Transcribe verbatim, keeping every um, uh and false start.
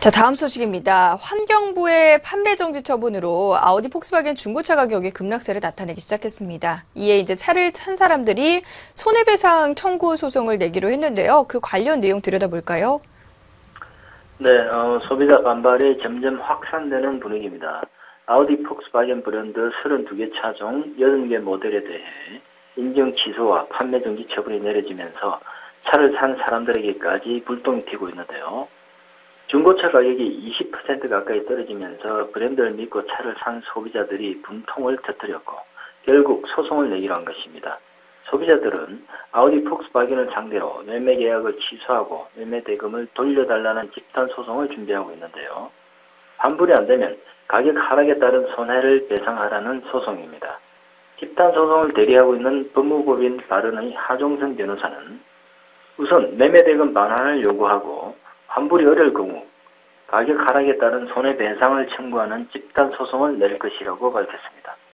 자, 다음 소식입니다. 환경부의 판매 정지 처분으로 아우디 폭스바겐 중고차 가격이 급락세를 나타내기 시작했습니다. 이에 이제 차를 산 사람들이 손해배상 청구 소송을 내기로 했는데요. 그 관련 내용 들여다볼까요? 네, 어, 소비자 반발이 점점 확산되는 분위기입니다. 아우디 폭스바겐 브랜드 삼십이 개 차종 여덟 개 모델에 대해 인정 취소와 판매 정지 처분이 내려지면서 차를 산 사람들에게까지 불똥이 튀고 있는데요. 중고차 가격이 이십 퍼센트 가까이 떨어지면서 브랜드를 믿고 차를 산 소비자들이 분통을 터뜨렸고 결국 소송을 내기로 한 것입니다. 소비자들은 아우디 폭스바겐을 상대로 매매 계약을 취소하고 매매 대금을 돌려달라는 집단 소송을 준비하고 있는데요. 환불이 안 되면 가격 하락에 따른 손해를 배상하라는 소송입니다. 집단 소송을 대리하고 있는 법무법인 바른의 하종선 변호사는 우선 매매 대금 반환을 요구하고 환불이 어려울 경우 가격 하락에 따른 손해배상을 청구하는 집단 소송을 낼 것이라고 밝혔습니다.